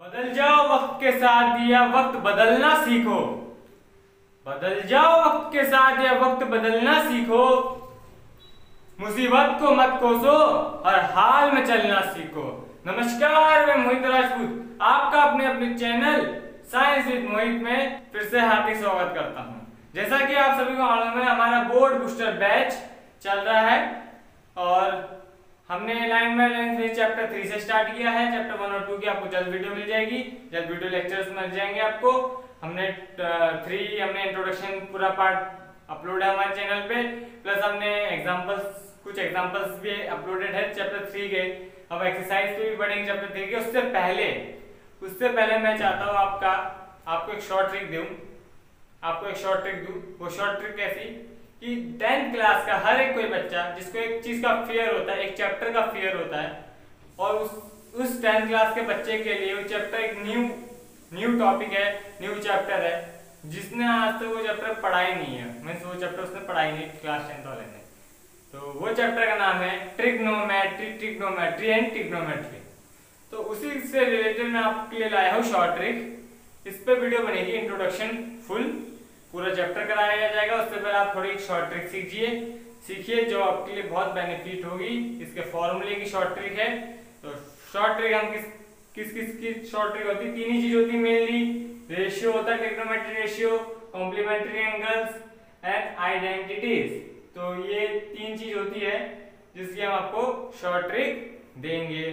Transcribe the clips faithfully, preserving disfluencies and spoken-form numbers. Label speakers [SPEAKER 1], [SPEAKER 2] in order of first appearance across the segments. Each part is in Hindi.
[SPEAKER 1] बदल जाओ वक्त के साथ या वक्त बदलना सीखो। बदल जाओ वक्त के साथ या वक्त बदलना सीखो। मुसीबत को मत कोसो और हाल में चलना सीखो। नमस्कार, मैं मोहित राजपूत आपका अपने अपने चैनल साइंस विद मोहित में फिर से हार्दिक स्वागत करता हूं। जैसा कि आप सभी को मालूम है, हमारा बोर्ड बूस्टर बैच चल रहा है और हमने लाइन बाय लाइन से चैप्टर थ्री से स्टार्ट किया है। चैप्टर वन और टू की आपको जल्द वीडियो मिल जाएगी, जल्द वीडियो लेक्चर्स मिल जाएंगे आपको। हमने थ्री हमने इंट्रोडक्शन पूरा पार्ट अपलोड है हमारे चैनल पे, प्लस हमने एग्जांपल्स कुछ एग्जांपल्स भी अपलोडेड है चैप्टर थ्री के। अब एक्सरसाइज पे भी बढ़ेंगे चैप्टर थ्री के। उससे पहले उससे पहले मैं चाहता हूँ आपका आपको एक शॉर्ट ट्रिक दूं आपको एक शॉर्ट ट्रिक दूं वो शॉर्ट ट्रिक कैसी कि टेंथ क्लास का हर एक कोई बच्चा जिसको एक चीज का फियर होता है, एक चैप्टर का फियर होता है, और उस उस टेंथ क्लास के बच्चे के लिए वो चैप्टर एक न्यू न्यू टॉपिक है, न्यू चैप्टर है, जिसने आज तक वो चैप्टर पढ़ा ही नहीं है। मीन्स वो चैप्टर उसने पढ़ा ही नहीं क्लास टेंथ वाले ने। तो वो चैप्टर का नाम है ट्रिग्नोमेट्री ट्रिग्नोमेट्री एंड ट्रिग्नोमेट्री। तो उसी से रिलेटेड मैं आपके लिए लाया हूँ शॉर्ट ट्रिक। इस पे वीडियो बनेगी, इंट्रोडक्शन फुल पूरा चैप्टर कराया जाएगा। उससे पहले आप थोड़ी शॉर्ट ट्रिक सीखिए सीखिए जो आपके लिए बहुत बेनिफिट होगी। इसके फॉर्मूले की शॉर्ट ट्रिक है। तो शॉर्ट ट्रिक हम किस किस किस की शॉर्ट ट्रिक होती है? तीन ही चीज होती है मेनली। रेशियो होता है, trigonometry ratio, complementary angles and identities. तो ये तीन चीज होती है जिसकी हम आपको शॉर्ट ट्रिक देंगे।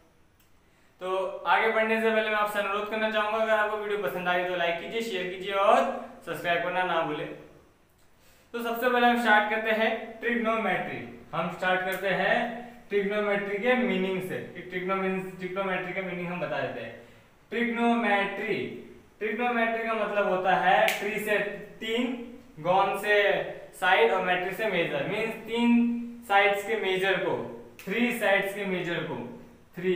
[SPEAKER 1] तो आगे बढ़ने से पहले मैं आपसे अनुरोध करना चाहूंगा, अगर आपको वीडियो पसंद आई तो लाइक कीजिए, शेयर कीजिए और सब्सक्राइब करना ना भूले। तो सबसे पहले हम स्टार्ट करते हैं ट्रिग्नोमेट्री। हम स्टार्ट करते हैं ट्रिग्नोमेट्री के मीनिंग से। ट्रिग्नोमेट्री का मीनिंग हम बता देते हैं। ट्रिग्नोमेट्री ट्रिग्नोमेट्री का मतलब होता है ट्री से तीन, गॉन से साइड और मेट्री से मेजर। मींस तीन साइड्स के मेजर को थ्री साइड्स के मेजर को थ्री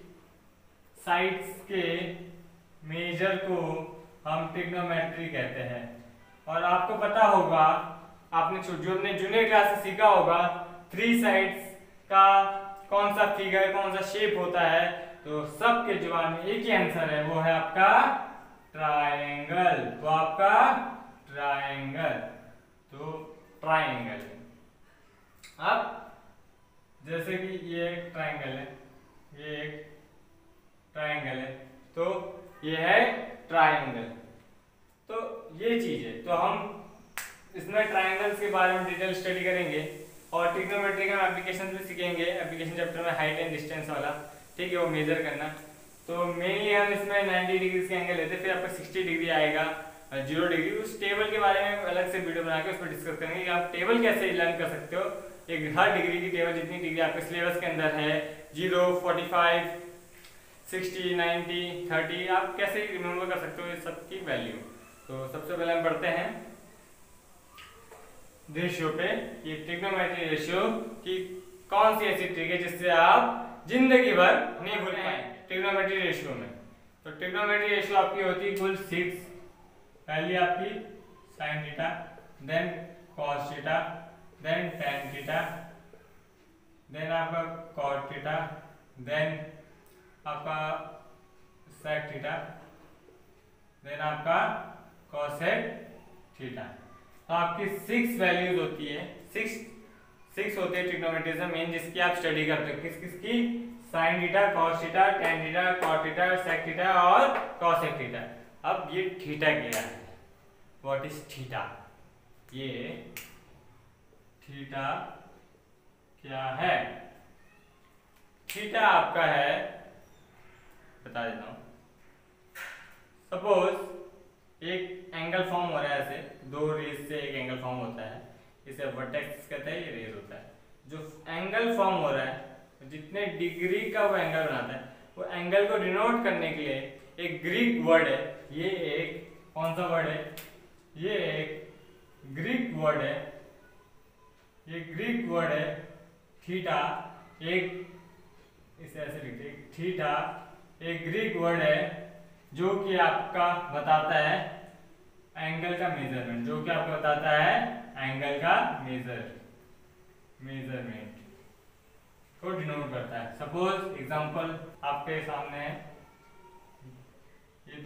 [SPEAKER 1] साइड्स के मेजर को हम ट्रिग्नोमेट्री कहते हैं। और आपको पता होगा, आपने जो अपने जूनियर क्लास से सीखा होगा, थ्री साइड्स का कौन सा फिगर कौन सा शेप होता है। तो सबके जुबान में एक ही आंसर है, वो है आपका ट्रायंगल। वो आपका ट्रायंगल तो ट्रायंगल। अब जैसे कि ये एक ट्रायंगल है, ये एक ट्रायंगल है, तो ये है ट्रायंगल। तो ये चीज है। तो हम इसमें ट्रायंगल्स के बारे में डिटेल स्टडी करेंगे और ट्रिग्नोमेट्री का एप्लीकेशन भी सीखेंगे। एप्लीकेशन चैप्टर में हाइट एंड डिस्टेंस वाला, ठीक है, वो मेजर करना। तो मेनली हम इसमें नाइंटी डिग्री के एंगल लेते हैं, फिर आपका सिक्सटी डिग्री आएगा, जीरो डिग्री। उस टेबल के बारे में अलग से वीडियो बना के उस पर डिस्कस करेंगे कि आप टेबल कैसे लर्न कर सकते हो। एक हर डिग्री की टेबल, जितनी डिग्री आपके सिलेबस के अंदर है, zero, forty five, sixty, ninety, thirty, आप कैसे रिमेम्बर कर सकते हो ये सब की वैल्यू। तो सबसे पहले हम बढ़ते हैं रेशियो पे। ये ट्रिग्नोमेट्री रेशियो की कौन सी ऐसी ट्रिक है जिससे आप जिंदगी भर नहीं भूल पाए ट्रिग्नोमेट्री रेशियो में। तो ट्रिग्नोमेट्री रेशियो आपकी होती है कुल सिक्स। पहली आपकी sine theta, then cos theta, then tan theta, then आपका कॉट थीटा, देन आपका सेक थीटा, देन आपका कोसेक थीटा। तो आपकी सिक्स वैल्यूज होती है, सिक्स सिक्स होती है ट्रिग्नोमेट्री से मेन, जिसकी आप स्टडी करते हो। किस किस की? Sine theta, cos theta, tan theta, cot theta, sec theta और कोसेक थीटा। अब ये थीटा क्या है? What is theta? ये थीटा क्या है? थीटा आपका है, बता देता हूं। सपोज एक एंगल फॉर्म हो रहा है, ऐसे दो रेज से एक एंगल फॉर्म होता है, इसे वर्टेक्स कहते हैं, ये रेज होता है। जो एंगल फॉर्म हो रहा है, जितने डिग्री का वो एंगल बनाता है, वो एंगल को डिनोट करने के लिए एक ग्रीक वर्ड है। ये एक कौन सा वर्ड है? ये एक ग्रीक वर्ड है। ये ग्रीक वर्ड है थीटा। एक इसे ऐसे लिखते हैं, थीटा एक ग्रीक वर्ड है जो कि आपका बताता है एंगल का मेजरमेंट, जो कि आपको बताता है एंगल का मेजर मेजरमेंट को डिनोट करता है। सपोज एग्जांपल आपके सामने है,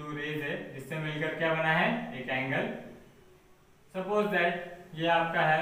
[SPEAKER 1] दो रेज है जिससे मिलकर क्या बना है एक एंगल। सपोज दैट ये आपका है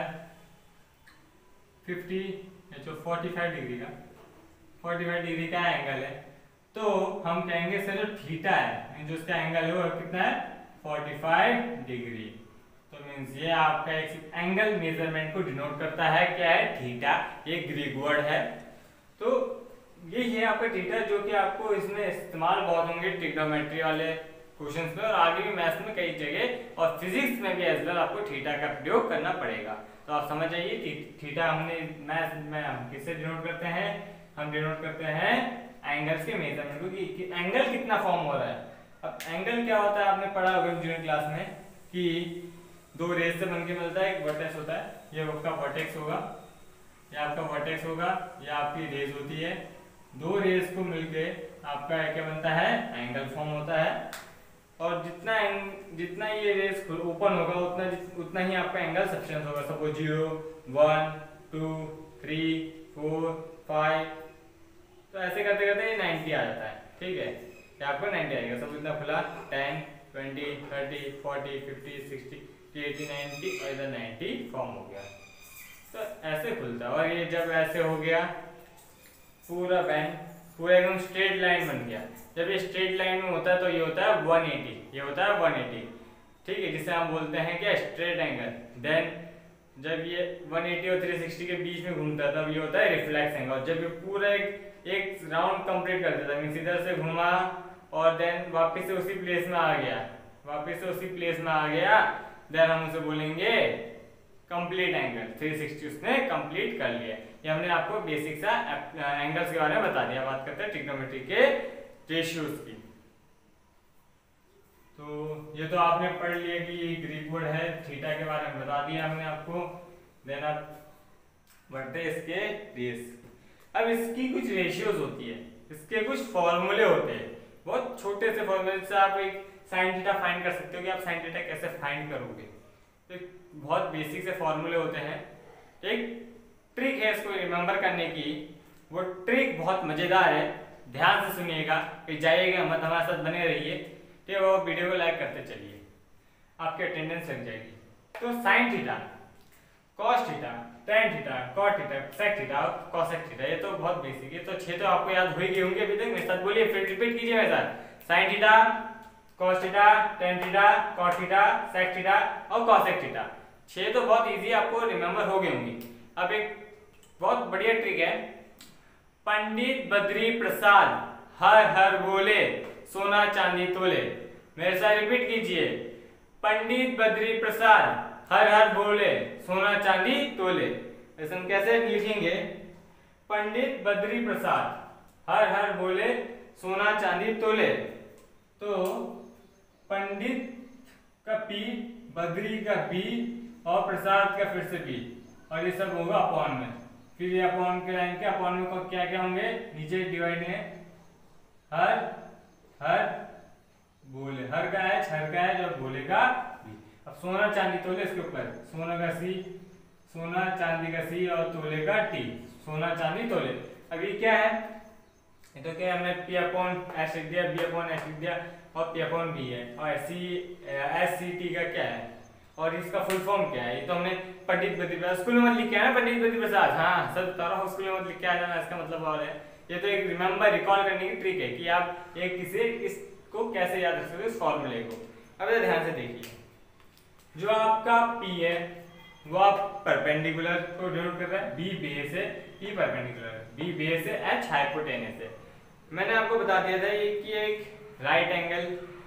[SPEAKER 1] पचास जो पैंतालीस डिग्री का पैंतालीस डिग्री का एंगल है, तो हम कहेंगे सर जो थीटा है जो उसका एंगल है वो कितना है पैंतालीस डिग्री। तो मींस ये आपका एक एंगल मेजरमेंट को डिनोट करता है क्या है थीटा, ये ग्रीक वर्ड है। तो ये है आपका थीटा जो कि आपको इसमें इस्तेमाल बहुत होंगे ट्रिग्नोमेट्री वाले क्वेश्चंस में और आगे भी मैथ्स में कई जगह और फिजिक्स में भी एज वेल आपको थीटा का प्रयोग करना पड़ेगा। तो आप समझ जाइए थीटा हमने मैथ्स में हम किससे डिनोट करते हैं, हम डिनोट करते हैं एंगल्स के मेजरमेंट को कि, कि एंगल कितना फॉर्म हो रहा है। अब एंगल क्या होता है आपने पढ़ा होगा जूनियर क्लास में कि दो रेज से बनके मिलता है, एक वर्टेक्स होता है, ये आपका वर्टेक्स होगा, ये आपका वर्टेक्स होगा, ये आपकी रेज होती है, दो रेज को मिलके आपका क्या बनता है एंगल फॉर्म होता है। और जितना जितना ये रेज ओपन होगा उतना उतना ही आपका एंगल सफिशिएंट होगा। Suppose zero one two three four five, तो ऐसे करते करते ये नाइन्टी आ जाता है, ठीक है, ये आपको नाइन्टी आएगा। सब इतना खुला ten twenty thirty forty fifty sixty eighty ninety और इधर नाइन्टी फॉर्म हो गया। तो ऐसे खुलता है और ये जब ऐसे हो गया पूरा बैंड पूरा एकदम स्ट्रेट लाइन बन गया। जब ये स्ट्रेट लाइन में होता है तो ये होता है वन एटी, ये होता है वन एटी, ठीक है, जिसे हम बोलते हैं क्या स्ट्रेट एंगल। देन जब ये वन एटी और थ्री सिक्सटी के बीच में घूमता है तब ये होता है रिफ्लेक्स एंगल। जब ये पूरा एक एक राउंड कंप्लीट कर देता है मींस इधर से घुमा और देन वापस से उसी प्लेस में आ गया, वापस से उसी प्लेस में आ गया, देन हम उसे बोलेंगे कंप्लीट एंगल, थ्री सिक्सटी उसने कंप्लीट कर लिया। ये हमने आपको बेसिक सा एंगल्स के बारे में बता दिया। बात करते हैं ट्रिग्नोमेट्री के रेशियोज की। तो ये तो आपने पढ़ लिया कि ये ग्रीक वर्ड है, थीटा के बारे में बता दिया हमने आपको। देन आप बढ़ते इसके रेस। अब इसकी कुछ रेशियोज होती है, इसके कुछ फॉर्मूले होते हैं, बहुत छोटे से फॉर्मूले से आप एक साइन थीटा फाइंड कर सकते हो कि आप साइन थीटा कैसे फाइंड करोगे। तो बहुत बेसिक से फॉर्मूले होते हैं। एक ट्रिक है इसको रिमेंबर करने की, वो ट्रिक बहुत मजेदार है, ध्यान से सुनिएगा, जाइएगा मत, हमारे साथ बने रहिए, ठीक है। वो वीडियो को लाइक करते चलिए, आपकी अटेंडेंस लग जाएगी। तो sine theta, cos theta, tan theta, cot theta, sec theta, cosec theta, ये तो बहुत बेसिक है। तो छह तो आपको याद हो ही गए होंगे अभी तक, मेरे साथ बोलिए, फिर रिपीट कीजिए मेरे साथ। Sine theta, cos theta, tan theta, cot theta, sec theta और कॉसेक थीटा। छह तो बहुत इजी आपको रिमेंबर हो गए होंगे। अब एक बहुत बढ़िया ट्रिक है, पंडित बद्री प्रसाद हर हर बोले सोना चांदी तोले। मेरे साथ रिपीट कीजिए, पंडित बद्री प्रसाद हर हर बोले सोना चांदी तोले। ऐसे हम कैसे लिखेंगे, पंडित बद्री प्रसाद हर हर बोले सोना चांदी तोले। तो पंडित का पी, बद्री का पी और प्रसाद का फिर से पी, और ये सब होगा अपॉन में। फिर ये अपॉन के लाइन के अपॉन में क्या क्या होंगे, नीचे डिवाइड है, हर हर बोले, हर का एच, हर का एच और बोले का बी। अब सोना चांदी तोले, इसके ऊपर सोना का सी, सोना चांदी का सी और तोले का टी, सोना चांदी तोले। अब ये क्या है, ये तो क्या है, हमने पी अपॉन एच लिख दिया, बी अपॉन एच लिख दिया और पी अपॉन बी है, और सी एस सी टी का क्या है और इसका फुल फॉर्म क्या है। ये तो हमने पंडित बद्री प्रसाद स्कूल में मत लिख के आना, पंडित बद्री प्रसाद, हाँ सर बता रहा हूँ, स्कूल में मत लिख के आ जाना, इसका मतलब और है। ये तो एक रिमेंबर रिकॉल करने की ट्रिक है कि आप एक किसी इसको कैसे याद रख सकते हो, इस फॉर्मूले को। अब ध्यान से देखिए, जो आपका P है वो आप परपेंडिकुलर को डिनोट कर रहा है, B बेस है, E परपेंडिकुलर, B बेस है, H हाइपोटेनस है। मैंने आपको बता दिया था ये कि एक राइट एंगल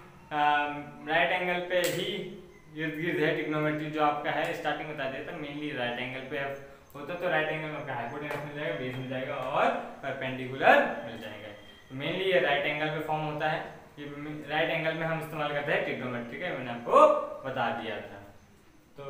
[SPEAKER 1] राइट एंगल पे ही इर्द गिर्द है ट्रिग्नोमेट्री जो आपका है, स्टार्टिंग बता दिया था, मेनली राइट एंगल पे होता तो राइट एंगल में आपका हाइपोटेनस मिल जाएगा, बेस मिल जाएगा और परपेंडिकुलर मिल जाएगा। तो मेनली ये राइट एंगल पे फॉर्म होता है, ये राइट एंगल में हम इस्तेमाल करते हैं ट्रिग्नोमेट्री का, मैंने आपको बता दिया था। तो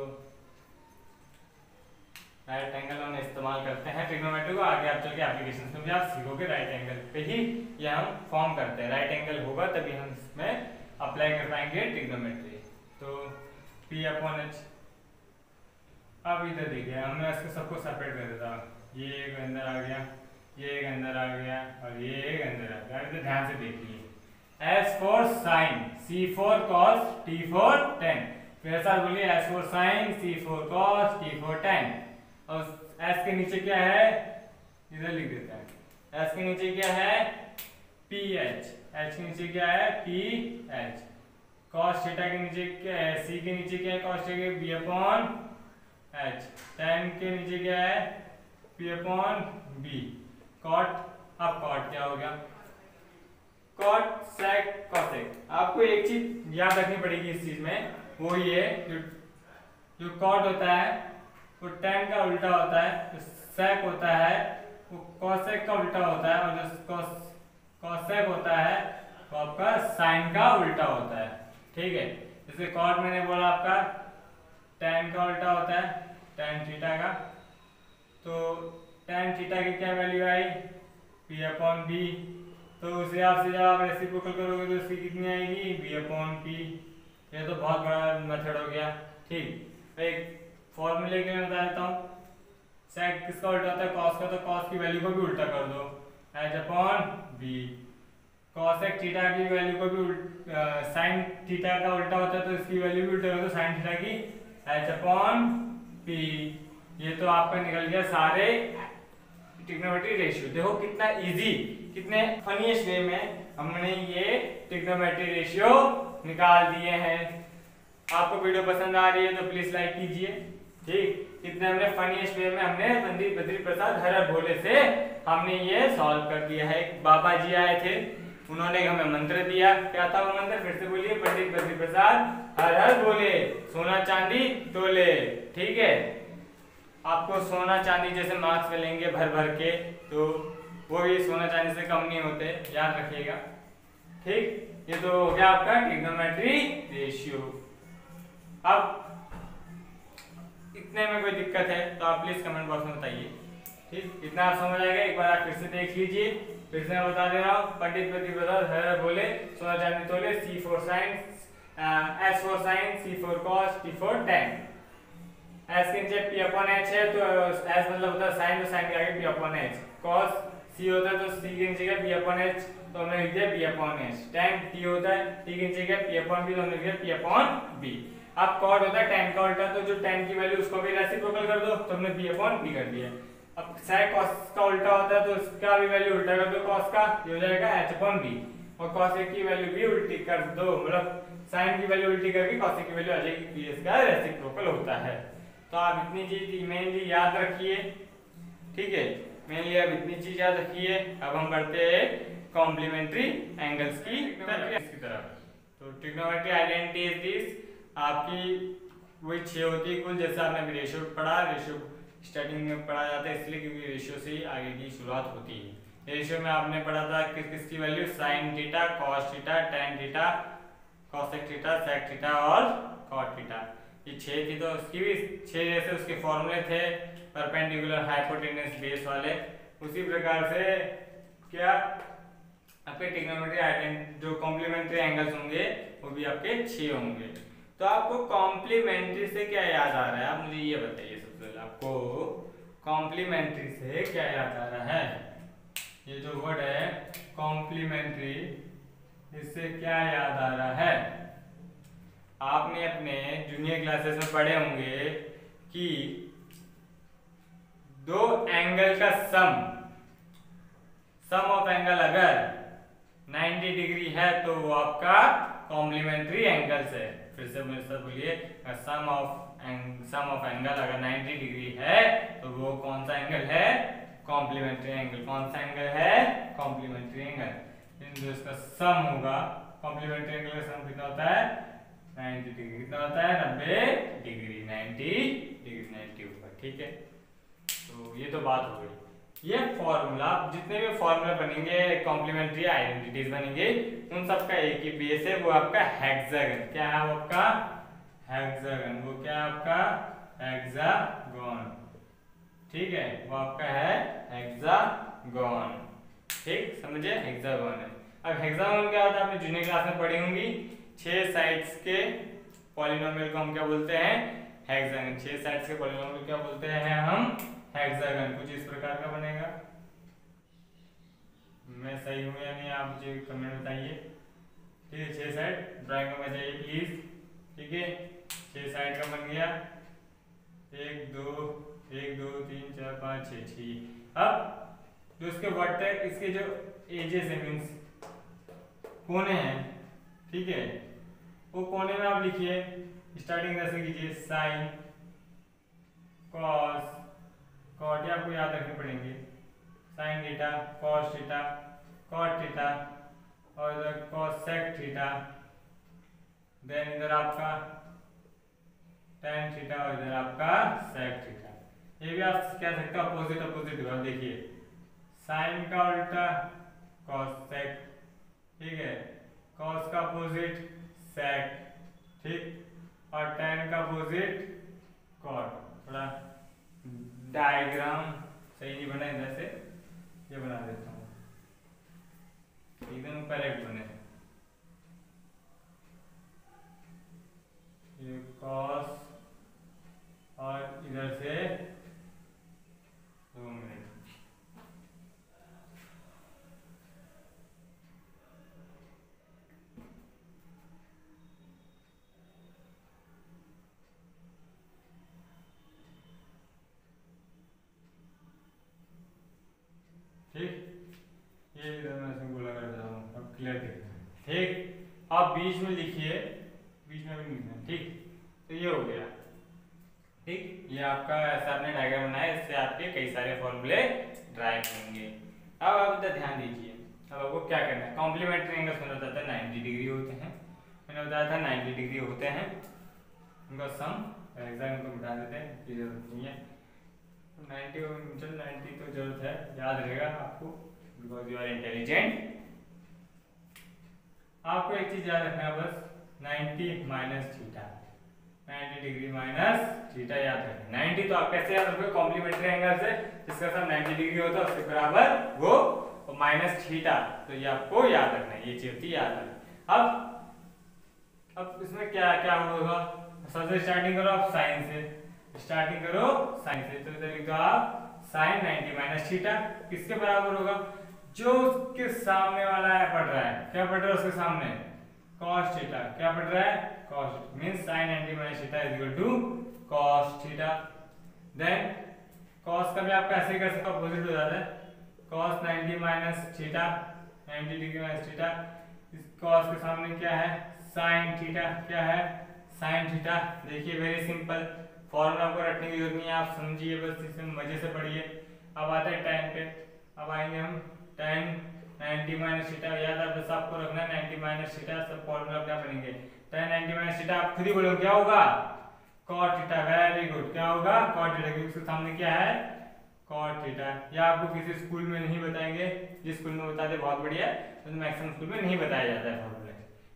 [SPEAKER 1] राइट एंगल हम इस्तेमाल करते हैं ट्रिग्नोमेट्री को, आगे आप चल के एप्लीकेशन में भी आप सीखोगे राइट एंगल पे ही ये हम फॉर्म करते हैं। राइट एंगल होगा तभी हम इसमें अप्लाई कर पाएंगे ट्रिग्नोमेट्री। तो P अपॉन एच, अब इधर देखिए हमने इसको सबको सेपरेट कर देता, ये एक अंदर आ गया, ये एक अंदर आ गया और ये एक अंदर आ गया। इधर ध्यान से देखिए, S for sine, C for cos, T for tan. फिर साथ बोलिए S for sine, C for cos, T for tan. और एस के नीचे क्या है, इधर लिख देते हैं। एस के नीचे क्या है, पी एच। एच के नीचे क्या है, पी एच। कॉस थीटा के नीचे क्या है, सी के नीचे क्या है, cos theta, B upon H. Tan के नीचे क्या है, पी अपॉन बी। कॉट, अब कॉट क्या हो गया, कॉट सेक कॉसेक। आपको एक चीज याद रखनी पड़ेगी इस चीज में, वो ये जो जो कॉट होता है वो टेन का उल्टा होता है, जो सेक होता है वो कॉसेक का उल्टा होता है, और जो कॉस कॉसेक होता है वो आपका साइन का उल्टा होता है। ठीक है, जैसे कॉट मैंने बोला आपका टेन का उल्टा होता है, टेन थीटा का। तो टेन थीटा की क्या वैल्यू आई, पी अपॉन बी। तो उस हिसाब से जब आप रेसिप्रोकल करोगे तो इसकी कितनी आएगी, बी अपॉन पी। ये तो बहुत बड़ा मेथड हो गया। ठीक, एक फॉर्मूले के मैं बता देता हूँ। सेक किसका उल्टा होता है, कॉस का, तो कॉस की वैल्यू को भी उल्टा कर दो, H upon B. Cosec theta की वैल्यू को भी साइन थीटा का उल्टा होता है तो इसकी वैल्यू भी उल्टा कर दो, साइन थीटा की, एच अपॉन पी। ये तो आपका निकल गया सारे ट्रिग्नोमेट्री रेशियो। देखो कितना इजी, कितने फनीएस्ट वे में हमने ये ट्रिग्नोमेट्री रेशियो निकाल दिए हैं। आपको वीडियो पसंद आ रही है तो प्लीज लाइक कीजिए। ठीक, कितने हमने फनीएस्ट वे में हमने पंडित बद्री प्रसाद हर भोले से हमने ये सॉल्व कर दिया है। एक बाबा जी आए थे, उन्होंने हमें मंत्र दिया, क्या था वो मंत्र, फिर से बोलिए, पंडित बद्री प्रसाद हर हर बोले, सोना चांदी तोले। ठीक है, आपको सोना चांदी जैसे मार्क्स मिलेंगे भर भर के, तो वो भी सोना चांदी से कम नहीं होते, याद रखिएगा। ठीक, ये तो हो गया आपका ट्रिग्नोमेट्री रेशियो। अब इतने में कोई दिक्कत है तो आप प्लीज कमेंट बॉक्स में बताइए। ठीक, इतना आप समझ आएगा, एक बार आप फिर से देख लीजिए। फिर से मैं बता दे रहा हूँ, पंडित बद्री प्रसाद हर बोले, सोना चांदी तोले, C for sine, S for sine, C for cos, T for tan. S के नीचे पी अपॉन एच है तो एस मतलब होता है साइन, तो साइन के आगे P upon H. Cos C होता है तो सी के नीचे क्या, पी अपॉन एच, तो हमने लिख दिया P upon H. Tan T होता है, टी के नीचे क्या, पी अपॉन बी, तो हमने लिख दिया पी अपॉन बी। अब कॉट होता है टेन का उल्टा, तो जो टेन की वैल्यू उसको भी रेसिप्रोकल कर दो, तो हमने पी अपॉन बी कर दिया। अब सेक कॉस का उल्टा होता है तो उसका भी वैल्यू उल्टा कर दो, कॉस का, ये हो जाएगा एच अपॉन बी। और कॉसेक की वैल्यू भी उल्टी कर दो, मतलब साइन की वैल्यू उल्टी करके कॉसेक की वैल्यू आ जाएगी, पी इसका रेसिप्रोकल होता है। तो आप इतनी चीज मेनली याद रखिए। ठीक है, मेनली आप इतनी चीज याद रखिए। अब हम बढ़ते हैं कॉम्प्लीमेंट्री एंगल्स की तरफ। तो ट्रिग्नोमेट्री आइडेंटिटी इज दिस, आपकी वही छह होती है कुल, जैसे आपने अभी रेशियो पढ़ा, रेशियो स्टार्टिंग में पढ़ा जाता है इसलिए क्योंकि रेशियो से ही आगे की शुरुआत होती है। रेशियो में आपने पढ़ा था किस किस की value, sine theta, cos theta, tan theta, cosec theta, sec theta और कॉट थीटा। ये छह थी तो उसकी भी छह जैसे उसके फॉर्मूले थे परपेंडिकुलर हाइपोटेन्यूस बेस वाले, उसी प्रकार से क्या आपके ट्रिग्नोमेट्री आइडेंटिटी जो कॉम्प्लीमेंट्री एंगल्स होंगे वो भी आपके छह होंगे। तो आपको कॉम्प्लीमेंट्री से क्या याद आ रहा है, आप मुझे ये बताइए सबसे पहले, आपको कॉम्प्लीमेंट्री से क्या याद आ रहा है। ये जो वर्ड है कॉम्प्लीमेंट्री, इससे क्या याद आ रहा है। आपने अपने जूनियर क्लासेस में पढ़े होंगे कि दो एंगल का सम सम ऑफ एंगल अगर नब्बे डिग्री है तो वो आपका कॉम्प्लीमेंट्री एंगल्स है। फिर से मेरे साथ बोलिए, sum of sum of angle अगर नब्बे डिग्री है तो वो कौन सा एंगल है, कॉम्प्लीमेंट्री एंगल। कौन सा एंगल है, कॉम्प्लीमेंट्री एंगल। इन दो इसका सम होगा, कॉम्प्लीमेंट्री एंगल का सम कितना होता है, नब्बे डिग्री। कितना होता है, नब्बे डिग्री, नब्बे डिग्री, नब्बे ऊपर। ठीक है, तो ये तो बात हो गई। ये फॉर्मूला, जितने भी फॉर्मूला बनेंगे, कॉम्प्लीमेंट्री आइडेंटिटीज बनेंगे, उन सब का एक ही बेस है, वो आपका हेक्सागन। क्या है वो आपका, हेक्सागन। वो क्या है आपका, हेक्सागोन। ठीक है, वो आपका है हेक्सागोन। ठीक, समझे, हेक्सागोन है। अब हेक्सागोन क्या होता है, आपने जूनियर क्लास में पढ़ी होंगी, छह साइड्स के पॉलिनोमियल को हम क्या बोलते हैं, हेक्सागन। छह साइड्स के पॉलिनोमियल क्या बोलते हैं हम, हेक्सागन। कुछ इस प्रकार का बनेगा। मैं सही हूं या नहीं आप मुझे कमेंट बताइए। होना चाहिए प्लीज। ठीक है, छह साइड का बन गया, एक दो एक दो तीन चार पाँच छः छः। अब जो इसके वर्टेक्स, इसके जो एजेस है मीन्स कोने हैं, ठीक है, वो कोने में आप लिखिए स्टार्टिंग कैसे कीजिए, साइन कॉस कॉट, ये आपको याद रखने पड़ेंगे, sine theta cos theta cot theta और इधर कॉसेक थीटा, देन इधर आपका टेन थीटा और इधर आपका सेक थीटा। ये भी आप कह सकते हो अपोजिट अपोजिट हुआ, देखिए साइन का उल्टा कॉसेक, ठीक है, कॉस का अपोजिट सेक, ठीक, और टेन का अपोजिट कॉट। थोड़ा डायग्राम सही नहीं बना इधर से, ये बना देता हूँ एकदम करेक्ट बने। ये कॉस और इधर से दो मिनट, ठीक, ये इधर मैं इसमें गोला कर देता हूँ, अब क्लियर दिख रहा है। ठीक, आप बीच में लिखिए, बीच में भी लिखना, ठीक, तो ये हो गया। ठीक, ये आपका ऐसा आपने डायग्राम बनाया, इससे आपके कई सारे फॉर्मूले ड्राइव होंगे। अब आप इधर ध्यान दीजिए, अब आपको क्या करना है, कॉम्प्लीमेंट्री एंगल्स मैंने बताया था नाइन्टी डिग्री होते हैं, मैंने बताया था नाइन्टी डिग्री होते हैं, उनका सम एग्जाम को बिठा देते हैं, की जरूरत नहीं है, नाइन्टी चल नाइन्टी तो जरूरत है, याद रहेगा आपको बिकॉज यू आर इंटेलिजेंट। आपको एक चीज याद रखना है बस, ninety minus theta, ninety degree minus theta याद रखना। नाइन्टी तो आप कैसे याद रखोगे, कॉम्प्लीमेंट्री एंगल से जिसका सम नाइन्टी डिग्री होता है उसके बराबर वो और माइनस थीटा, तो ये आपको याद रखना है, ये चीज याद रखना। अब अब इसमें क्या क्या होगा, सबसे स्टार्टिंग करो आप साइन से, स्टार्टिंग करो साइन से, तो इधर लिख दो आप साइन नाइन्टी माइनस थीटा, किसके बराबर होगा, जो उसके सामने वाला है पढ़ रहा है, क्या पढ़ रहा है उसके सामने, cos थीटा, क्या पढ़ रहा है cos, means sin ninety minus theta is equal to cos theta. Then cos का भी आप कैसे कर सकते हो, अपोजिट हो जाता है, cos ninety minus theta, ninety degree minus theta, इस cos के सामने क्या है sin थीटा, क्या है sin थीटा। देखिए वेरी सिंपल, फॉर्मूला आपको रटने की जरूरत नहीं है, आप समझिए बस, इसमें मजे से पढ़िए। अब आते हैं tan पे, अब आएंगे हम tan नाइन्टी माइनस थीटा, याद है बस आपको रखना है नाइन्टी माइनस थीटा, सब फॉर्मूला क्या बनेंगे, tan नाइन्टी माइनस थीटा, आप खुद ही बोलो क्या होगा cot थीटा, वेरी गुड, क्या होगा cot थीटा, क्योंकि उसके सामने क्या है cot थीटा। या आपको किसी स्कूल में नहीं बताएंगे, जिस स्कूल में बताते बहुत बढ़िया, तो मैक्सिमम स्कूल में नहीं बताया जाता है फॉर्मूले,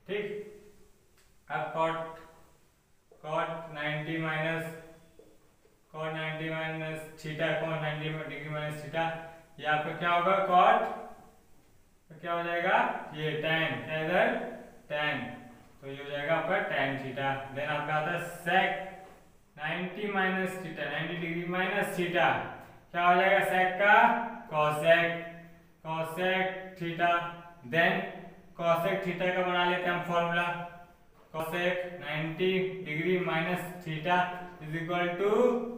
[SPEAKER 1] ठीक। अब cot cot ninety minus cot ninety minus theta, cot ninety degree minus theta, ये आपका क्या होगा cot, तो क्या हो जाएगा ये tan, क्या इधर tan, तो ये हो जाएगा आपका tan थीटा। देन आपका आता है sec ninety minus theta, ninety degree minus theta, क्या हो जाएगा sec का cosec, cosec theta. Then cosec theta का बना लेते हैं हम formula, cosec ninety degree minus theta is equal to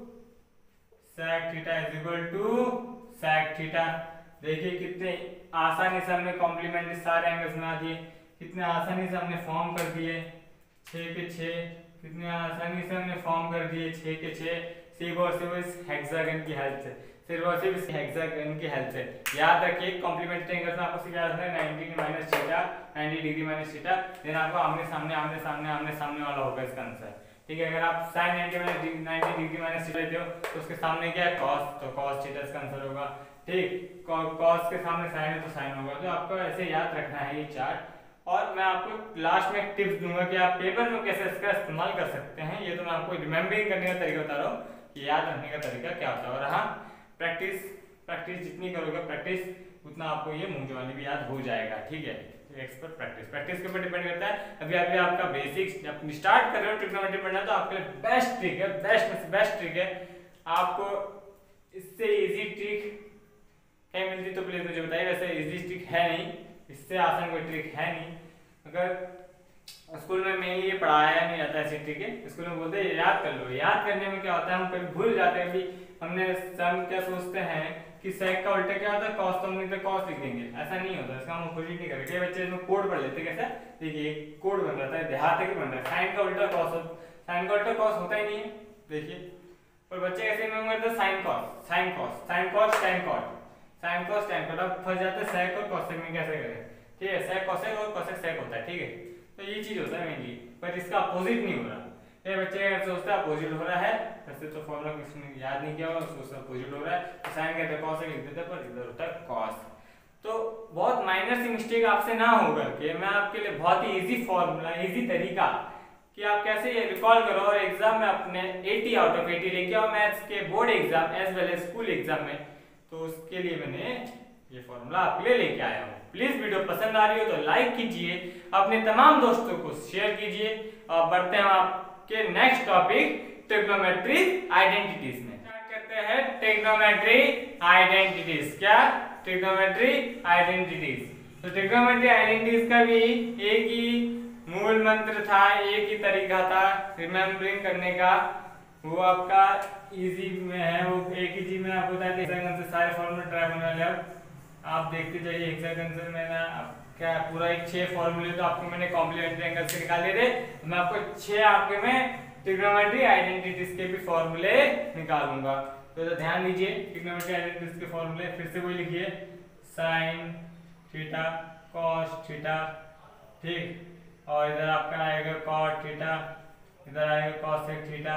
[SPEAKER 1] sec theta is equal to sec theta. देखिए कितने आसानी से हमने कॉम्प्लीमेंट्री सारे एंगल्स बना दिए, कितने आसानी से हमने फॉर्म कर दिए, छः के छः, कितने आसानी से हमने फॉर्म कर दिए छः के छः, सिर्फ और सिर्फ इस हेक्सागन की हेल्प से, सिर्फ और सिर्फ इस हेक्सागन की हेल्प से। याद रखिए कॉम्प्लीमेंट्री एंगल्स में आपको सिखाया था ninety minus theta, ninety degree minus theta, then आपको आमने सामने आमने सामने आमने सामने वाला होगा इसका आंसर, ठीक है। अगर आप sin ninety degree minus theta लेते हो तो उसके सामने क्या है cos, तो cos थीटा इसका आंसर होगा, ठीक। cos के सामने sin है तो sin होगा, तो आपको ऐसे याद रखना है ये चार्ट। और मैं आपको लास्ट में एक टिप्स दूंगा कि आप पेपर में कैसे इसका इस्तेमाल कर सकते हैं, ये तो मैं आपको रिमेम्बरिंग करने का तरीका बता रहा हूँ, कि याद रखने का तरीका क्या होता है। और हाँ, प्रैक्टिस प्रैक्टिस जितनी करोगे प्रैक्टिस उतना आपको ये मुंह जवानी भी याद हो जाएगा, ठीक है। एक्सपर्ट प्रैक्टिस प्रैक्टिस के ऊपर डिपेंड करता है। अभी अभी आपका बेसिक्स जब स्टार्ट कर रहे हो ट्रिग्नोमेट्री पढ़ना, तो आपके लिए बेस्ट ट्रिक है, बेस्ट में से बेस्ट ट्रिक है। आपको इससे इजी ट्रिक कहीं मिलती तो प्लीज मुझे बताइए, वैसे इजी ट्रिक है नहीं, इससे आसान कोई ट्रिक है नहीं। अगर स्कूल में ऐसी ट्रिक है, स्कूल में बोलते हैं याद कर लो। याद करने में क्या होता है, हम कभी भूल जाते हैं। अभी हमने हम क्या सोचते हैं कि सेक का उल्टा क्या होता है, कॉस, तो हम नहीं कॉस लिख देंगे, ऐसा नहीं होता, इसका हम अपोजिट नहीं करेंगे। बच्चे इसमें कोड पढ़ लेते कैसे, देखिए कोड बन रहा है, देहात है कि बन रहा है, साइन का उल्टा कॉस, साइन का उल्टा कॉस होता ही नहीं है, देखिए। और बच्चे कैसे मेमोरी करते हैं, sine cos, sine cos, sine cos, tan cot, sine cos, tan cot. अब फंस जाते हैं सेक और कॉसेक में, कैसे करें, ठीक है, सेक कॉसेक और कॉसेक सेक होता है, ठीक है। तो ये चीज होता है मेनली, पर इसका अपोजिट नहीं हो रहा। ये बच्चे सोचता है अपोजिट हो रहा है, वैसे तो फॉर्मूला किसने याद नहीं किया होगा, सोचता अपोजिट हो रहा है, तो साइन कहते हैं कॉसेक लिख देते हैं, पर इधर होता है कॉस। तो बहुत माइनर सी मिस्टेक आपसे ना होगा कि मैं आपके लिए बहुत ही इजी फॉर्मूला, इजी तरीका कि आप कैसे ये रिकॉल करो और एग्जाम में अपने अस्सी आउट ऑफ अस्सी लेके आओ मैथ्स के board exam as well as school exam में। तो उसके लिए मैंने ये फॉर्मूला आपके लिए लेके आया हूँ। प्लीज वीडियो पसंद आ रही हो तो लाइक कीजिए, अपने तमाम दोस्तों को शेयर कीजिए, और बढ़ते हैं आपके नेक्स्ट टॉपिक ट्रिग्नोमेट्री आइडेंटिटीज में। स्टार्ट करते हैं ट्रिग्नोमेट्री आइडेंटिटीज। क्या, ट्रिग्नोमेट्री आइडेंटिटीज। तो ट्रिग्नोमेट्री आइडेंटिटीज का भी एक ही मूल मंत्र था, एक ही तरीका था रिमेम्बरिंग करने का, वो आपका इजी में है, वो एक ही चीज में आपको बता दें। हेक्सागन से सारे फॉर्मूले ट्राई होने वाले, अब आप देखते जाइए। हेक्सागन से मैंने क्या पूरा एक छह फॉर्मूले तो आपको मैंने कॉम्प्लीमेंट्री एंगल से निकाल दिए थे, मैं आपको छह आपके में ट्रिग्नोमेट्री आइडेंटिटीज के भी फॉर्मूले निकालूंगा। तो ध्यान दीजिए, ट्रिग्नोमेट्री आइडेंटिटीज के फॉर्मूले फिर से वही लिखिए, साइन थीटा कॉस थीटा, ठीक, और इधर आपका आएगा कॉट थीटा, इधर आएगा कॉसेक थीटा,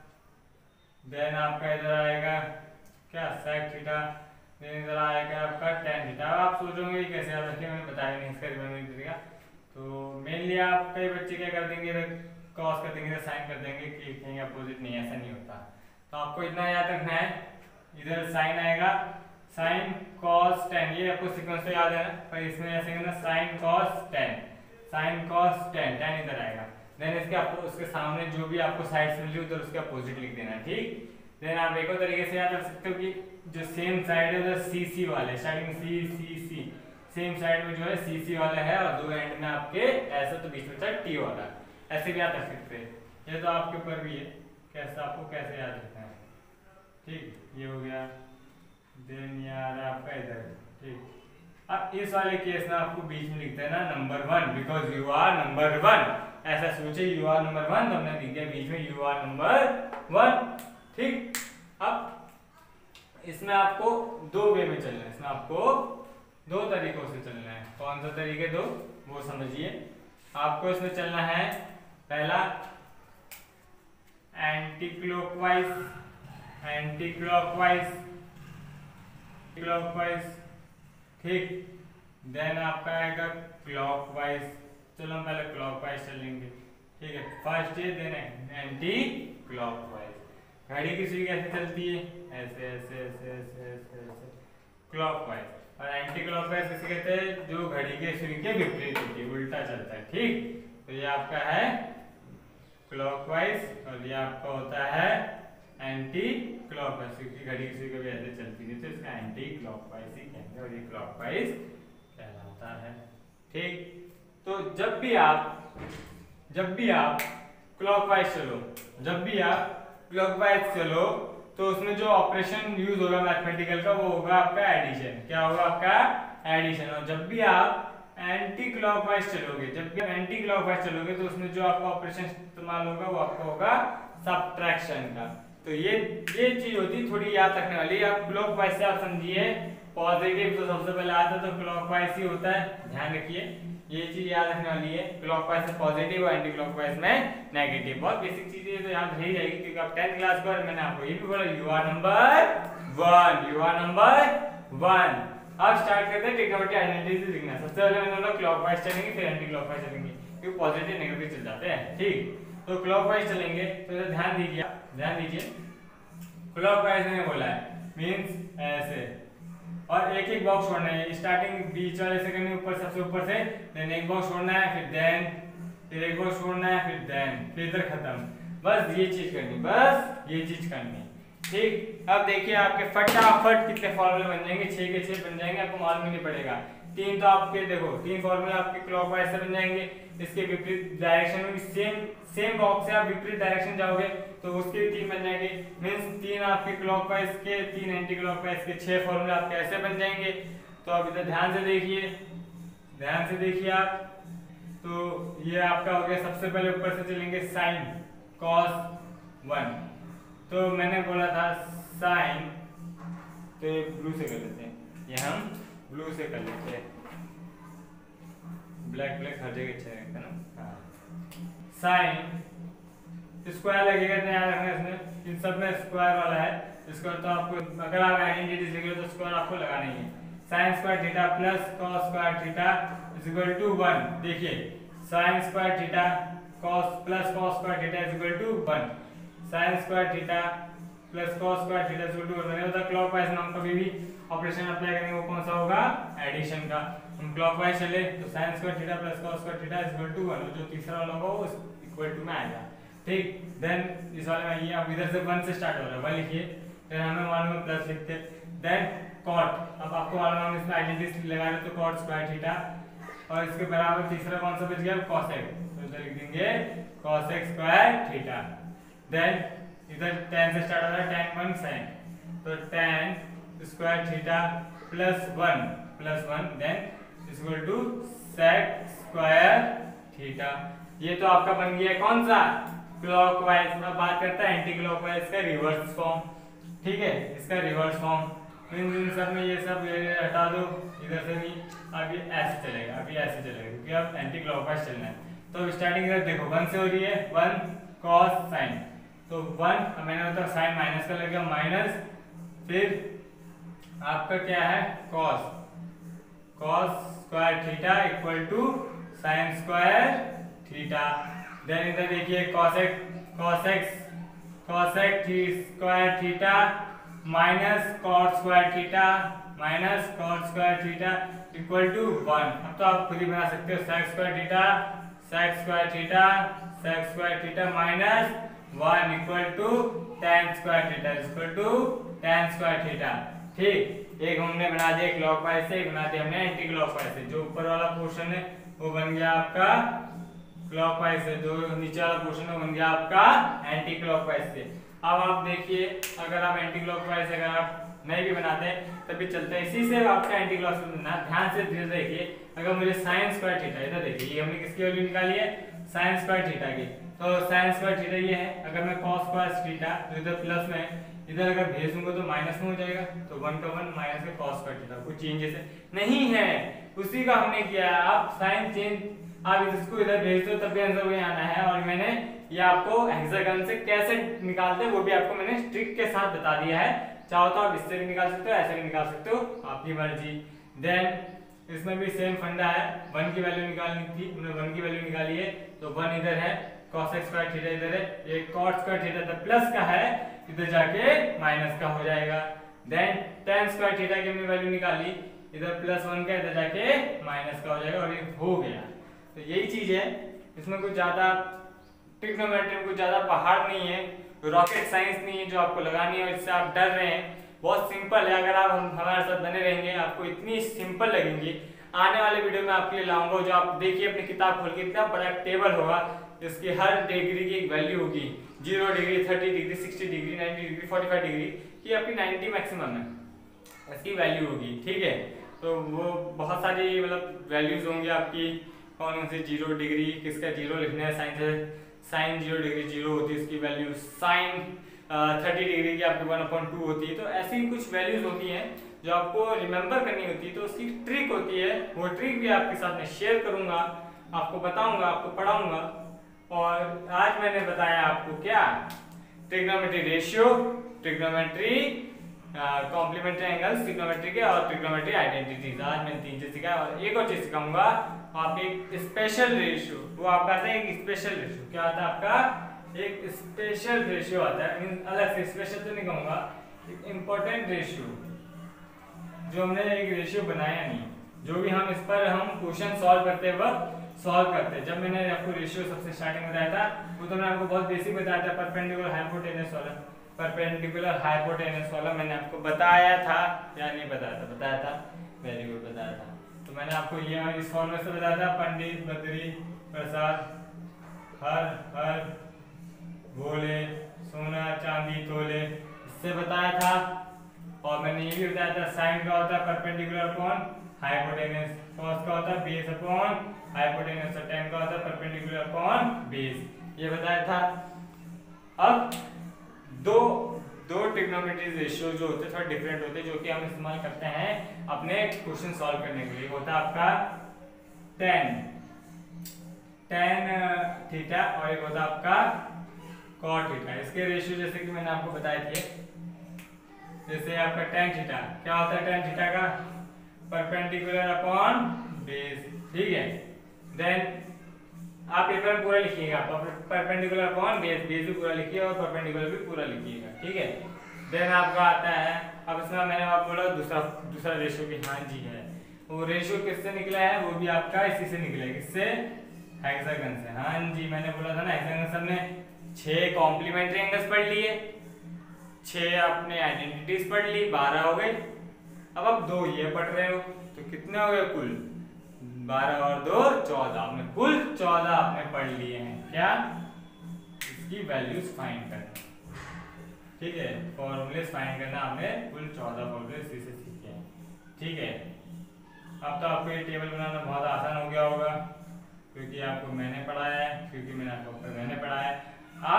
[SPEAKER 1] देन आपका इधर आएगा क्या, सेक थीटा, देन इधर आएगा आपका टैन थीटा। अब आप सोचोगे कैसे याद रखें, मैंने बताया नहीं इसका रिमेम्बरिंग तरीका। तो मेनली आप कई बच्चे क्या कर देंगे, इधर कॉस कर देंगे, इधर साइन कर देंगे, कि कहीं अपोजिट नहीं, ऐसा नहीं होता। तो आपको इतना याद रखना है, इधर साइन आएगा, साइन कॉस टैन, ये आपको सीक्वेंस तो याद है ना, पर इसमें ऐसे करना sine cos tan, sine cos tan, tan इधर आएगा, देन इसके आपको उसके सामने जो भी आपको साइड्स मिल रही है उधर उसके अपोजिट लिख देना, ठीक। देन आप एक और तरीके से याद रख सकते हो कि जो सेम साइड है उधर सी सी वाले, starting C C C, same side में जो है सी सी वाला है, और दो एंड में आपके ऐसा तो बीच में था टी वाला, ऐसे भी याद रख सकते हैं। ये तो आपके ऊपर भी है, कैसे आपको कैसे याद रखना है, ठीक, ये हो गया। देन यार आपका इधर, ठीक। अब इस वाले केस में आपको बीच में लिखते हैं ना number one, because you are number one, ऐसा सोचे यू आर नंबर वन, तो हमने लिख दिया बीच में यू आर नंबर वन, ठीक। अब इसमें आपको दो वे में चलना है, इसमें आपको दो तरीकों से चलना है। कौन सा तरीके दो, वो समझिए। आपको इसमें चलना है पहला anti clockwise, anti clockwise, clockwise, ठीक। देन आपका आएगा क्लॉकवाइज, चलो हम पहले क्लॉकवाइज चलेंगे, ठीक है। फर्स्ट ये, देन एंटी क्लॉकवाइज। घड़ी की सुई कैसे चलती है, ऐसे ऐसे ऐसे ऐसे ऐसे ऐसे क्लॉकवाइज, और एंटी क्लॉकवाइज किसे कहते हैं, जो घड़ी के सुई के विपरीत होती है, उल्टा चलता है, ठीक। तो ये आपका है क्लॉकवाइज, और ये आपका होता है एंटी क्लॉकवाइज, क्योंकि घड़ी की सुई कभी ऐसे चलती है तो इसका एंटी क्लॉकवाइज ही कहेंगे, और ये क्लॉकवाइज कहलाता है, ठीक। तो जब भी आप जब भी आप क्लॉकवाइज चलो जब भी आप क्लॉकवाइज चलो तो उसमें जो ऑपरेशन यूज होगा मैथमेटिकल का, वो होगा आपका एडिशन। क्या होगा आपका एडिशन। और जब भी आप एंटी क्लॉकवाइज चलोगे जब भी एंटी क्लॉकवाइज चलोगे तो उसमें जो आपका ऑपरेशन इस्तेमाल होगा वो आपका होगा सब्ट्रैक्शन का। तो ये ये चीज होती है थोड़ी याद रखने वाली। आप क्लॉकवाइज से आप समझिए, पॉजिटिव तो सबसे पहले आता है तो क्लॉकवाइज ही होता है, ध्यान रखिए ये चीज याद रखने वाली है। क्लॉकवाइज में पॉजिटिव और एंटी क्लॉकवाइज में नेगेटिव, बहुत बेसिक चीजें तो याद रह जाएगी क्योंकि आप टेंथ क्लास पर मैंने आपको ये भी बोला you are number one, you are number one. अब स्टार्ट करते हैं ट्रिग्नोमेट्री आइडेंटिटी लिखना। सबसे पहले मैंने बोला क्लॉकवाइज चलेंगे फिर एंटी क्लॉकवाइज चलेंगे क्योंकि पॉजिटिव नेगेटिव चल जाते हैं, ठीक। तो क्लॉकवाइज चलेंगे तो इधर ध्यान दीजिए, ध्यान दीजिए क्लॉकवाइज ने बोला है मींस ऐसे, और एक एक बॉक्स छोड़ना है। स्टार्टिंग बीच वाले से करनी ऊपर, सबसे ऊपर से, देन एक बॉक्स छोड़ना है, फिर देन फिर एक बॉक्स छोड़ना है, फिर देन फिर इधर खत्म। बस ये चीज करनी, बस ये चीज करनी, ठीक। अब देखिए आपके फटाफट कितने फॉर्मूले बन जाएंगे, छह के छह बन जाएंगे, आपको मालूम ही नहीं पड़ेगा। तीन तो आपके देखो तीन फॉर्मूले आपके क्लॉकवाइज से बन जाएंगे, इसके विपरीत डायरेक्शन में सेम सेम बॉक्स से आप विपरीत डायरेक्शन जाओगे तो उसके तीन बन जाएंगे। मींस तीन आपके क्लॉकवाइज के, तीन एंटी क्लॉकवाइज के, छह फॉर्मूले आपके ऐसे बन जाएंगे। तो आप इधर ध्यान से देखिए, ध्यान से देखिए आप। तो ये आपका हो गया, सबसे पहले ऊपर से चलेंगे साइन कॉस वन। तो मैंने बोला था साइन, तो ये ब्लू से कर लेते हैं, ये हम ब्लू से कर लेते हैं, ब्लैक ब्लैक हर जगह अच्छा लगता है ना। हाँ, साइन स्क्वायर लगेगा, याद रखना इसमें, इन सब में स्क्वायर वाला है। स्क्वायर तो आपको अगर आप आइडेंटिटीज लिख रहे हो तो स्क्वायर आपको लगाना ही है। Sine square theta plus cos square theta is equal to one. देखिए sine square theta cos plus cos square theta is equal to one. Sine square theta plus cos square theta is equal to one. मैंने बताया क्लॉकवाइज में हम कभी भी ऑपरेशन अप्लाई करेंगे वो कौन सा होगा, एडिशन का। हम क्लॉकवाइज चले तो sine square theta plus cos square theta is equal to one, जो तीसरा वाला होगा वो इक्वल टू में आएगा। ठीक, देन इस वाले में ये अब इधर से वन से स्टार्ट हो रहा है, वन लिखिए, फिर हमें मालूम है प्लस लिखते हैं, देन कॉट। अब आपको मालूम है हम इसमें आइडेंटिटी लगा रहे तो कॉट स्क्वायर थीटा, और इसके बराबर तीसरा कौन सा बच गया, कॉसेक। तो इधर लिख देंगे कॉसेक स्क्वायर थीटा। देन इधर टेन से स्टार्ट हो रहा है, टेन वन साइन, तो tan square theta plus one plus one then is equal to sec square theta. ये तो आपका बन गया कौन सा, क्लॉकवाइज। में बात करता है एंटी क्लॉकवाइज का रिवर्स फॉर्म। ठीक है, इसका रिवर्स फॉर्म इन इन सब में ये सब ये हटा दो, इधर से भी अब ये ऐसे चलेगा, अभी ऐसे चलेगा क्योंकि अब एंटी क्लॉकवाइज चलना है। तो स्टार्टिंग इधर देखो वन से हो रही है, वन कॉस साइन, तो वन मैंने बताया साइन माइनस का लगेगा माइनस, फिर आपका क्या है cos, cos square theta equal to sine square theta. Then इधर देखिए cosec cosec cosec square theta minus cot square theta minus cot square theta equal to one. अब तो आप खुद ही बना सकते हो, sec square theta sec square theta sec square theta minus one equal to tan square theta equal to tan square theta. ठीक, एक हमने बना दिया क्लॉकवाइज से, एक बना दिया हमने एंटी क्लॉकवाइज से। जो ऊपर वाला पोर्शन है वो बन गया आपका क्लॉकवाइज से, जो नीचे वाला पोर्शन है वो बन गया आपका एंटी क्लॉकवाइज से। अब आप देखिए, अगर आप एंटी क्लॉकवाइज अगर आप नहीं भी बनाते तभी चलते हैं, इसी से आपका एंटी क्लॉकवाइज बनना। ध्यान से धीरे देखिए, अगर मुझे साइन स्क्वायर थीटा, इधर देखिए ये हमने किसकी वैल्यू निकाली है, साइन स्क्वायर थीटा की, तो साइन स्क्वायर थीटा ये है। अगर मैं कॉस स्क्वायर थीटा तो इधर प्लस में, इधर अगर भेज दूंगा तो माइनस में हो जाएगा, तो वन का वन माइनस का कॉस स्क्वायर थीटा, कुछ चेंजेस नहीं है, उसी का हमने किया है। आप साइन चेंज आप इसको इधर भेज दो तब भी आंसर वही आना है। और मैंने ये आपको हेक्सागन से कैसे निकालते हैं वो भी आपको मैंने ट्रिक के साथ बता दिया है। चाहो तो आप इससे भी निकाल सकते हो, ऐसे भी निकाल सकते हो, आपकी मर्जी। देन इसमें भी सेम फंडा है, वन की वैल्यू निकालनी थी, हमने वन की वैल्यू निकाली है, तो वन इधर है, cos स्क्वायर थीटा इधर है, ये cot स्क्वायर थीटा तो प्लस का है, इधर जाके माइनस का हो जाएगा। देन tan स्क्वायर थीटा की हमने वैल्यू निकाली, इधर प्लस वन का, इधर जाके माइनस का हो जाएगा, और ये हो गया। तो यही चीज है, इसमें कुछ ज्यादा ट्रिग्नोमेट्री में कुछ ज्यादा पहाड़ नहीं है, रॉकेट साइंस नहीं है जो आपको लगानी है और इससे आप डर रहे हैं। बहुत सिंपल है, अगर आप हम हमारे साथ बने रहेंगे आपको इतनी सिंपल लगेंगी। आने वाले वीडियो में आपके लिए लाऊंगा, जो आप देखिए अपनी किताब खोल के, इतना बड़ा टेबल होगा, इसकी हर डिग्री की एक वैल्यू होगी, zero degree, thirty degree, sixty degree, ninety degree, forty five degree, ये आपकी नाइन्टी मैक्सिमम है, इसकी वैल्यू होगी। ठीक है, तो वो बहुत सारी मतलब वैल्यूज होंगी आपकी, कौन कौन सी जीरो डिग्री, किसका जीरो लिखना है, साइन से साइन जीरो डिग्री जीरो होती है इसकी वैल्यू, साइन थर्टी डिग्री की आपकी वन अपॉइंट टू होती है। तो ऐसी कुछ वैल्यूज होती हैं जो आपको रिमेंबर करनी होती है, तो उसकी ट्रिक होती है, वो ट्रिक भी आपके साथ में शेयर करूंगा, आपको बताऊंगा, आपको पढ़ाऊंगा। और आज मैंने बताया आपको क्या, trigonometry ratio, trigonometry complementary angles, trigonometry के और ट्रिग्नोमेट्री आइडेंटिटीज। आज मैंने तीन चीज सिखाया, और एक और चीज सिखाऊंगा आप, एक स्पेशल रेशियो। वो आपका आता है एक स्पेशल रेशियो, क्या आता है आपका, एक स्पेशल रेशियो आता है, अलग से, स्पेशल तो नहीं कहूंगा, एक इंपॉर्टेंट रेशियो, जो हमने एक रेशियो बनाया नहीं, जो भी हम इस पर हम क्वेश्चन सॉल्व करते वक्त सॉल्व करते हैं। जब मैंने आपको रेशियो सबसे स्टार्टिंग में बताया था, वो तो मैंने आपको बहुत बेसिक बताया था, परपेंडिकुलर हाइपोटेनस वाला, परपेंडिकुलर हाइपोटेनस वाला मैंने आपको बताया था या नहीं बताया था, बताया था, वेरी गुड, बताया था। तो मैंने आपको ये इस फॉर्मूले से बताया था, पंडित बद्री प्रसाद हर हर बोले सोना चांदी तोले, इससे बताया था। और मैंने ये भी बताया था साइन का होता है परपेंडिकुलर अपॉन हाइपोटेनस, कॉस का होता है बेस अपॉन हाइपोटेनस, और tan का होता है परपेंडिकुलर अपॉन बेस, ये बताया था। अब दो दो ट्रिग्नोमेट्री रेशियो जो होते हैं थोड़ा डिफरेंट होते हैं, जो कि हम इस्तेमाल करते हैं अपने क्वेश्चन सॉल्व करने के लिए, होता है आपका tan tan थीटा और एक होता है आपका cot थीटा। इसके रेशियो जैसे कि मैंने आपको बताए थे, जैसे आपका tan थीटा क्या होता है, tan थीटा का परपेंडिकुलर अपॉन बेस, ठीक है। देन आप पेपर में पूरा लिखिएगा, परपेंडिकुलर अपॉन बेस, बेस भी पूरा लिखिए और परपेंडिकुलर भी पूरा लिखिएगा, ठीक है। देन आपका आता है, अब इसमें मैंने आपको बोला दूसरा दूसरा रेशियो की, हाँ जी है, वो रेशियो किससे निकला है, वो भी आपका इसी से निकला है, किससे, हेक्सागन से। हाँ जी, मैंने बोला था ना हेक्सागन से हमने छह कॉम्प्लीमेंट्री एंगल्स पढ़ लिए, छह अपने आइडेंटिटीज पढ़ ली, बारह हो गए। अब आप दो ये पढ़ रहे हो तो कितने हो गए कुल, बारह और दो चौदह, आपने कुल चौदह आपने पढ़ लिए हैं। क्या, इसकी वैल्यूज फाइंड करना, ठीक है, फॉर्मूलेस फाइंड करना, आपने कुल चौदह फॉर्मूले इसी से सीखे हैं, ठीक है। अब तो आपको ये टेबल बनाना बहुत आसान हो गया होगा, क्योंकि आपको मैंने पढ़ाया है, क्योंकि मैंने आपको मैंने पढ़ाया है।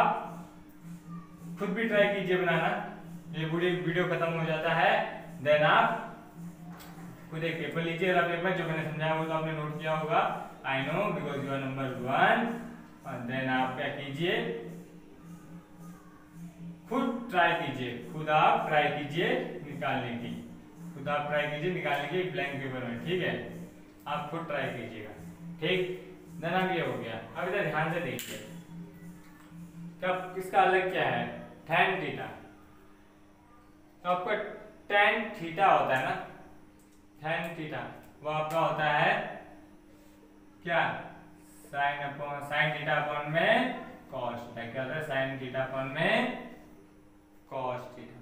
[SPEAKER 1] आप खुद भी ट्राई कीजिए बनाना, ये वीडियो खत्म हो जाता है, देन आप खुद एक पेपर लीजिए, पेपर जो मैंने समझाया वो तो आपने नोट किया होगा, I know because you are number one. और देन आप क्या कीजिए, खुद ट्राई कीजिए, खुद आप ट्राई कीजिए निकालने की, खुद आप ट्राई कीजिए निकालने की ब्लैंक पेपर में, ठीक है, आप खुद ट्राई कीजिएगा, ठीक। देन अब ये हो गया, अब इधर ध्यान से देखिए, कब किसका अलग क्या है, tan थीटा, तो आपका tan थीटा होता है ना, tan थीटा वो आपका होता है क्या, sin upon sin theta upon में cos थीटा, क्या होता है sin थीटा अपॉन में cos थीटा।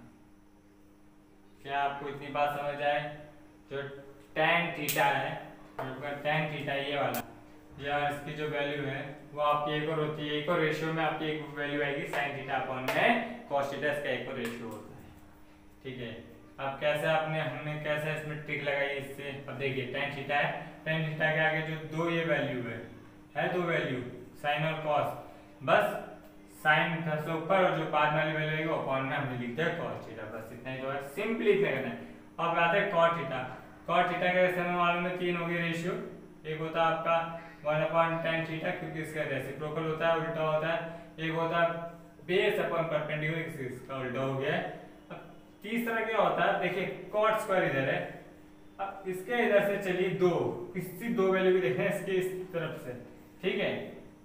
[SPEAKER 1] क्या आपको इतनी बात समझ आए, जो tan थीटा है, जो tan थीटा ये वाला, या इसकी जो वैल्यू है वो आपकी एक और होती है, एक और रेशियो में आपकी एक वैल्यू आएगी sin थीटा अपॉन में cos थीटा, इसका एक और रेशियो होता है, ठीक है। अब कैसे आपने हमने कैसे इसमें ट्रिक लगाई इससे, अब देखिए tan थीटा है, tan थीटा के आगे जो दो ये वैल्यू है है दो वैल्यू sin और cos, बस sin से ऊपर और जो बाद वाली वैल्यू है वो अपॉन में हमने लिख दिया cos थीटा, बस इतना ही जो है, सिंपली इतना करना है। अब आते हैं cot थीटा, cot थीटा का जैसे हमें मालूम है तीन हो गए रेशियो, एक होता है आपका वन अपॉन tan थीटा क्योंकि इसका रेसिप्रोकल होता है, उल्टा होता है, एक होता है बेस अपॉन परपेंडिकुलर, इसका उल्टा हो गया है। तीसरा क्या होता है, देखिए cot स्क्वायर इधर है, अब इसके इधर से चलिए दो, किसी दो वैल्यू भी देखना है इसके इस तरफ से, ठीक है,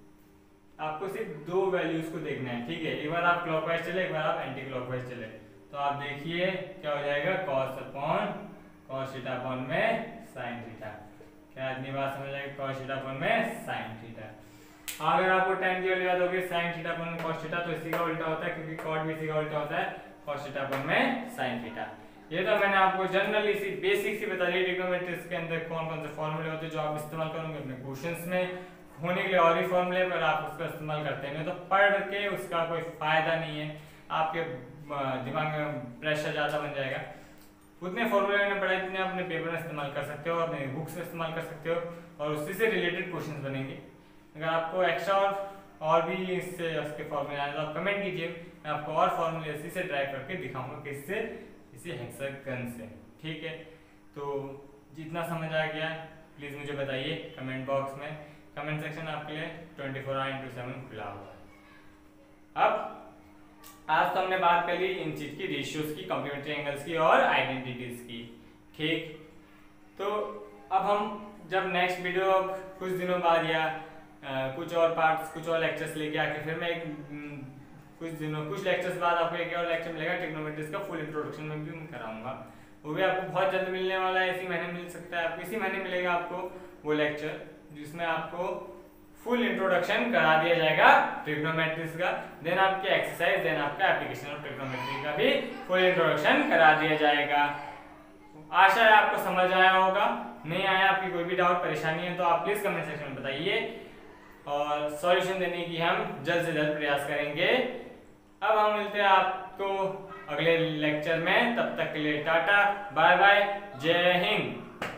[SPEAKER 1] आपको सिर्फ दो वैल्यूज को देखना है, ठीक है। एक बार आप क्लॉकवाइज चले, एक बार आप एंटी क्लॉकवाइज चले, तो आप देखिए क्या हो जाएगा, cos upon cos theta upon में sin थीटा। क्या इतनी बात समझ आएगी, cos थीटा अपॉन में sin थीटा। अगर आपको tan की वैल्यू याद होगी sin theta upon cos theta, तो इसी का उल्टा होता है, क्योंकि cot भी इसी का उल्टा होता है, cos थीटा अपॉन में sin थीटा। ये तो मैंने आपको जनरली सी बेसिक सी बता दी ट्रिग्नोमेट्री के अंदर कौन कौन से फॉर्मूले होते हैं जो आप इस्तेमाल करोगे अपने क्वेश्चंस में, होने के लिए और ही फॉर्मूले पर आप उसका इस्तेमाल करते हैं, तो पढ़ के उसका कोई फायदा नहीं है, आपके दिमाग में प्रेशर ज़्यादा बन जाएगा। उतने फॉर्मूले मैंने पढ़ाए जितने अपने पेपर में इस्तेमाल कर सकते हो, अपने बुक्स में इस्तेमाल कर सकते हो, और उसी से रिलेटेड क्वेश्चन बनेंगे। अगर आपको एक्स्ट्रा और और भी इससे उसके फॉर्मूले आए तो आप कमेंट कीजिए, मैं आपको और फॉर्मूले इसी से ड्राइव करके दिखाऊंगा, किससे, इसी हेक्सागन से, ठीक है। तो जितना समझ आ गया प्लीज़ मुझे बताइए कमेंट बॉक्स में, कमेंट सेक्शन आपके लिए twenty four hour into seven खुला हुआ है। अब आज तो हमने बात कर ली इन चीज की, रेशियोज की, कॉम्प्लीमेंट्री एंगल्स की और आइडेंटिटीज की, ठीक। तो अब हम जब नेक्स्ट वीडियो कुछ दिनों बाद या आ, कुछ और पार्ट्स, कुछ और लेक्चर्स लेके आके फिर मैं एक कुछ दिनों कुछ लेक्चर्स बाद आपको एक और लेक्चर मिलेगा ट्रिग्नोमेट्रीज का, फुल इंट्रोडक्शन में भी मैं कराऊंगा, वो भी आपको बहुत जल्द मिलने वाला है, इसी महीने मिल सकता है आपको, इसी महीने मिलेगा आपको वो लेक्चर जिसमें आपको फुल इंट्रोडक्शन करा दिया जाएगा ट्रिग्नोमेट्रीज का, देन आपकी एक्सरसाइज, देन आपका एप्लीकेशन ऑफ ट्रिग्नोमेट्री का भी फुल इंट्रोडक्शन करा दिया जाएगा। आशा है आपको समझ आया होगा। नहीं आया, आपकी कोई भी डाउट परेशानी है तो आप प्लीज कमेंट सेक्शन में बताइए और सॉल्यूशन देने की हम जल्द से जल्द प्रयास करेंगे। अब हम मिलते हैं आपको अगले लेक्चर में, तब तक के लिए टाटा बाय बाय, जय हिंद।